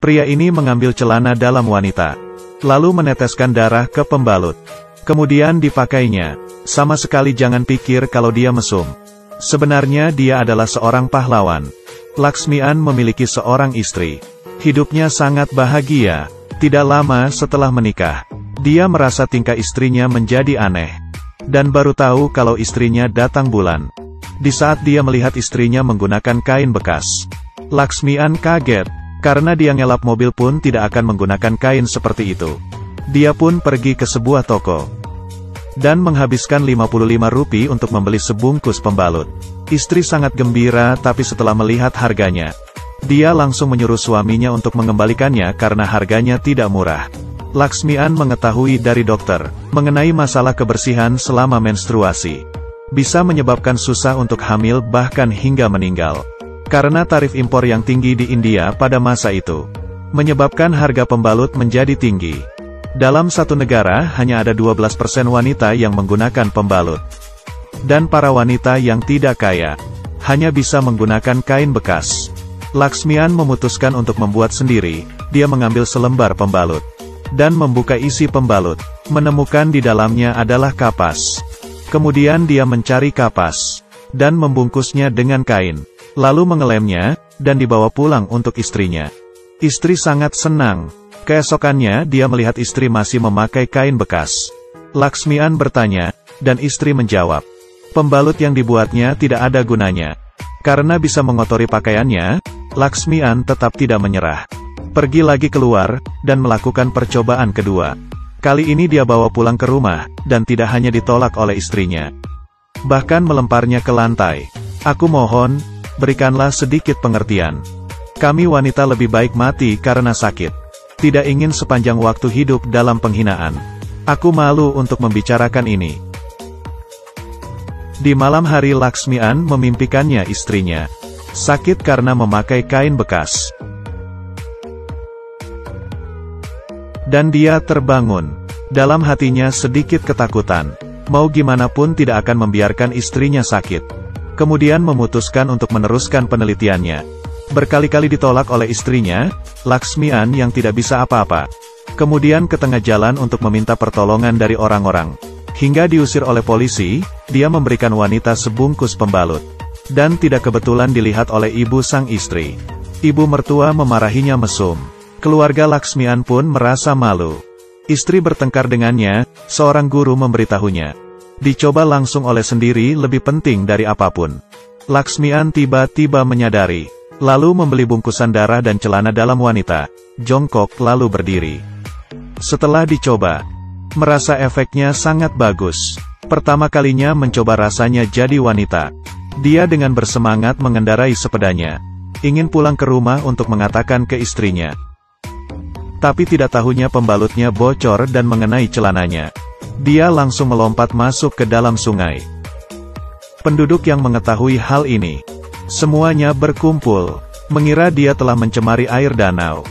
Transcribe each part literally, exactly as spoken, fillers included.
Pria ini mengambil celana dalam wanita, lalu meneteskan darah ke pembalut. Kemudian dipakainya. Sama sekali jangan pikir kalau dia mesum. Sebenarnya dia adalah seorang pahlawan. Laksmian memiliki seorang istri. Hidupnya sangat bahagia. Tidak lama setelah menikah, dia merasa tingkah istrinya menjadi aneh. Dan baru tahu kalau istrinya datang bulan. Di saat dia melihat istrinya menggunakan kain bekas, Laksmian kaget. Karena dia ngelap mobil pun tidak akan menggunakan kain seperti itu. Dia pun pergi ke sebuah toko dan menghabiskan lima puluh lima rupiah untuk membeli sebungkus pembalut. Istri sangat gembira, tapi setelah melihat harganya, dia langsung menyuruh suaminya untuk mengembalikannya karena harganya tidak murah. Laksmian mengetahui dari dokter mengenai masalah kebersihan selama menstruasi bisa menyebabkan susah untuk hamil bahkan hingga meninggal. Karena tarif impor yang tinggi di India pada masa itu, menyebabkan harga pembalut menjadi tinggi. Dalam satu negara hanya ada dua belas persen wanita yang menggunakan pembalut. Dan para wanita yang tidak kaya, hanya bisa menggunakan kain bekas. Laksmian memutuskan untuk membuat sendiri. Dia mengambil selembar pembalut dan membuka isi pembalut. Menemukan di dalamnya adalah kapas. Kemudian dia mencari kapas dan membungkusnya dengan kain, lalu mengelemnya, dan dibawa pulang untuk istrinya. Istri sangat senang. Keesokannya dia melihat istri masih memakai kain bekas. Laksmian bertanya, dan istri menjawab, pembalut yang dibuatnya tidak ada gunanya. Karena bisa mengotori pakaiannya, Laksmian tetap tidak menyerah. Pergi lagi keluar, dan melakukan percobaan kedua. Kali ini dia bawa pulang ke rumah, dan tidak hanya ditolak oleh istrinya, bahkan melemparnya ke lantai. Aku mohon, berikanlah sedikit pengertian. Kami wanita lebih baik mati karena sakit. Tidak ingin sepanjang waktu hidup dalam penghinaan. Aku malu untuk membicarakan ini. Di malam hari Laksmian memimpikannya istrinya sakit karena memakai kain bekas. Dan dia terbangun. Dalam hatinya sedikit ketakutan. Mau gimana pun tidak akan membiarkan istrinya sakit. Kemudian memutuskan untuk meneruskan penelitiannya. Berkali-kali ditolak oleh istrinya, Laksmian yang tidak bisa apa-apa. Kemudian ke tengah jalan untuk meminta pertolongan dari orang-orang. Hingga diusir oleh polisi, dia memberikan wanita sebungkus pembalut. Dan tidak kebetulan dilihat oleh ibu sang istri. Ibu mertua memarahinya mesum. Keluarga Laksmian pun merasa malu. Istri bertengkar dengannya, seorang guru memberitahunya. Dicoba langsung oleh sendiri lebih penting dari apapun. Laksmian tiba-tiba menyadari, lalu membeli bungkusan darah dan celana dalam wanita, jongkok lalu berdiri. Setelah dicoba, merasa efeknya sangat bagus. Pertama kalinya mencoba rasanya jadi wanita. Dia dengan bersemangat mengendarai sepedanya. Ingin pulang ke rumah untuk mengatakan ke istrinya. Tapi tidak tahunya pembalutnya bocor dan mengenai celananya. Dia langsung melompat masuk ke dalam sungai. Penduduk yang mengetahui hal ini, semuanya berkumpul, mengira dia telah mencemari air danau.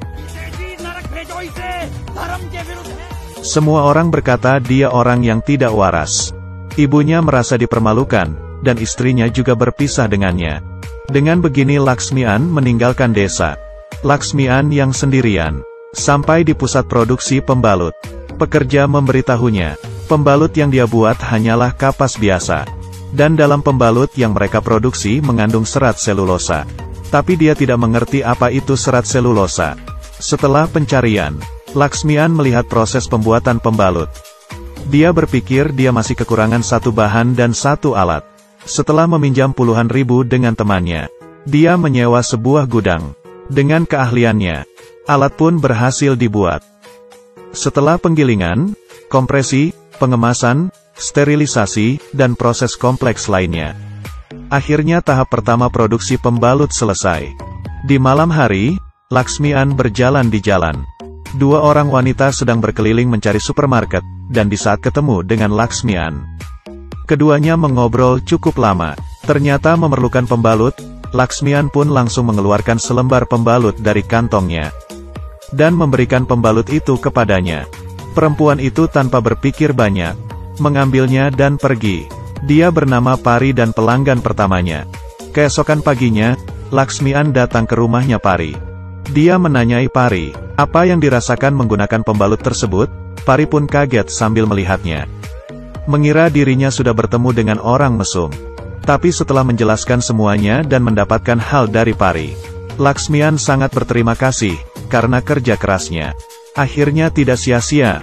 Semua orang berkata dia orang yang tidak waras. Ibunya merasa dipermalukan, dan istrinya juga berpisah dengannya. Dengan begini Laksmian meninggalkan desa. Laksmian yang sendirian. Sampai di pusat produksi pembalut. Pekerja memberitahunya, pembalut yang dia buat hanyalah kapas biasa. Dan dalam pembalut yang mereka produksi mengandung serat selulosa. Tapi dia tidak mengerti apa itu serat selulosa. Setelah pencarian, Laksmian melihat proses pembuatan pembalut. Dia berpikir dia masih kekurangan satu bahan dan satu alat. Setelah meminjam puluhan ribu dengan temannya, dia menyewa sebuah gudang. Dengan keahliannya, alat pun berhasil dibuat. Setelah penggilingan, kompresi, pengemasan, sterilisasi, dan proses kompleks lainnya, akhirnya tahap pertama produksi pembalut selesai. Di malam hari, Laksmian berjalan di jalan. Dua orang wanita sedang berkeliling mencari supermarket, dan di saat ketemu dengan Laksmian, keduanya mengobrol cukup lama. Ternyata memerlukan pembalut. Laksmian pun langsung mengeluarkan selembar pembalut dari kantongnya dan memberikan pembalut itu kepadanya. Perempuan itu tanpa berpikir banyak mengambilnya dan pergi. Dia bernama Pari dan pelanggan pertamanya. Keesokan paginya, Laksmian datang ke rumahnya Pari. Dia menanyai Pari, apa yang dirasakan menggunakan pembalut tersebut. Pari pun kaget sambil melihatnya. Mengira dirinya sudah bertemu dengan orang mesum. Tapi setelah menjelaskan semuanya dan mendapatkan hal dari Pari, Laksmian sangat berterima kasih, karena kerja kerasnya akhirnya tidak sia-sia.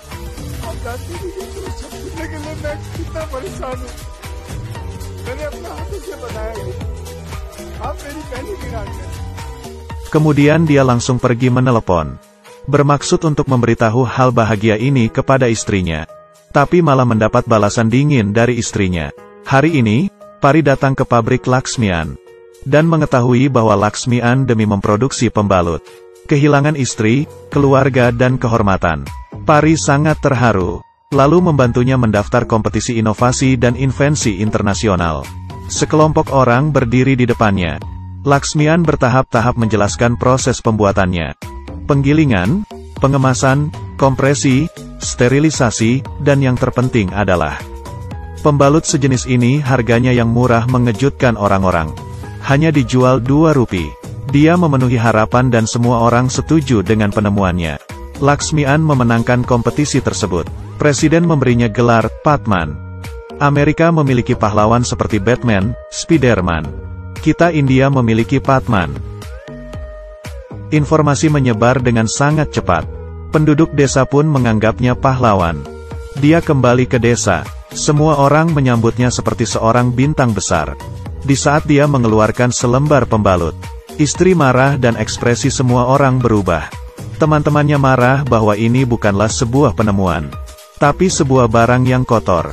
Kemudian dia langsung pergi menelepon, bermaksud untuk memberitahu hal bahagia ini kepada istrinya. Tapi malah mendapat balasan dingin dari istrinya. Hari ini, Pari datang ke pabrik Laksmian, dan mengetahui bahwa Laksmian demi memproduksi pembalut kehilangan istri, keluarga dan kehormatan. Pari sangat terharu, lalu membantunya mendaftar kompetisi inovasi dan invensi internasional. Sekelompok orang berdiri di depannya. Laksmian bertahap-tahap menjelaskan proses pembuatannya. Penggilingan, pengemasan, kompresi, sterilisasi, dan yang terpenting adalah pembalut sejenis ini harganya yang murah mengejutkan orang-orang. Hanya dijual dua rupiah. Dia memenuhi harapan dan semua orang setuju dengan penemuannya. Laksmian memenangkan kompetisi tersebut. Presiden memberinya gelar Padman. Amerika memiliki pahlawan seperti Batman, Spiderman. Kita India memiliki Padman. Informasi menyebar dengan sangat cepat. Penduduk desa pun menganggapnya pahlawan. Dia kembali ke desa. Semua orang menyambutnya seperti seorang bintang besar. Di saat dia mengeluarkan selembar pembalut, istri marah dan ekspresi semua orang berubah. Teman-temannya marah bahwa ini bukanlah sebuah penemuan, tapi sebuah barang yang kotor.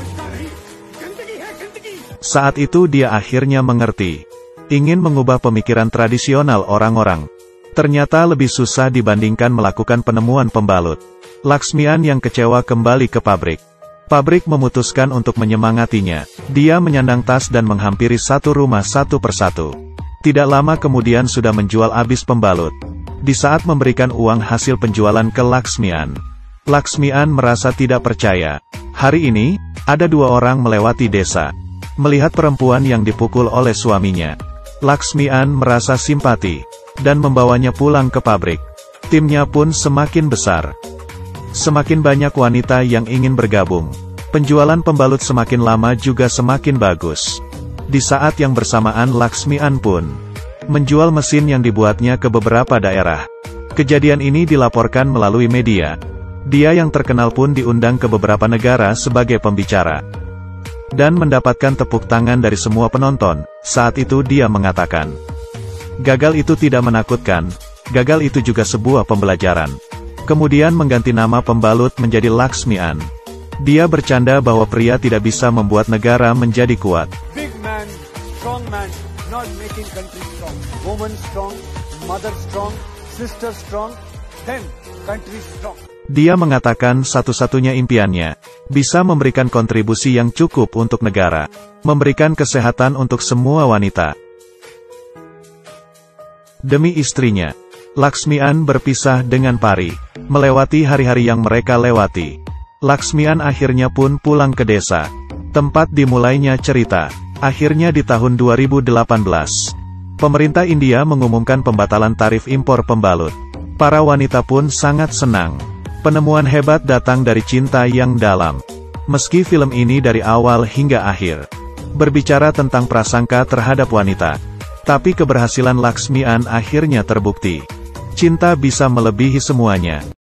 Saat itu dia akhirnya mengerti. Ingin mengubah pemikiran tradisional orang-orang ternyata lebih susah dibandingkan melakukan penemuan pembalut. Laksmian yang kecewa kembali ke pabrik. Pabrik memutuskan untuk menyemangatinya. Dia menyandang tas dan menghampiri satu rumah satu persatu. Tidak lama kemudian sudah menjual habis pembalut. Di saat memberikan uang hasil penjualan ke Laksmian, Laksmian merasa tidak percaya. Hari ini, ada dua orang melewati desa. Melihat perempuan yang dipukul oleh suaminya, Laksmian merasa simpati, dan membawanya pulang ke pabrik. Timnya pun semakin besar. Semakin banyak wanita yang ingin bergabung. Penjualan pembalut semakin lama juga semakin bagus. Di saat yang bersamaan Laksmian pun menjual mesin yang dibuatnya ke beberapa daerah. Kejadian ini dilaporkan melalui media. Dia yang terkenal pun diundang ke beberapa negara sebagai pembicara. Dan mendapatkan tepuk tangan dari semua penonton. Saat itu dia mengatakan, gagal itu tidak menakutkan, gagal itu juga sebuah pembelajaran. Kemudian mengganti nama pembalut menjadi Laksmian. Dia bercanda bahwa pria tidak bisa membuat negara menjadi kuat. Big man, strong man, not making country strong. Woman strong, mother strong, sister strong, then country strong. Dia mengatakan satu-satunya impiannya, bisa memberikan kontribusi yang cukup untuk negara, memberikan kesehatan untuk semua wanita. Demi istrinya, Laksmian berpisah dengan Pari, melewati hari-hari yang mereka lewati. Laksmian akhirnya pun pulang ke desa, tempat dimulainya cerita. Akhirnya di tahun dua ribu delapan belas, pemerintah India mengumumkan pembatalan tarif impor pembalut. Para wanita pun sangat senang. Penemuan hebat datang dari cinta yang dalam. Meski film ini dari awal hingga akhir berbicara tentang prasangka terhadap wanita, tapi keberhasilan Laksmian akhirnya terbukti. Cinta bisa melebihi semuanya.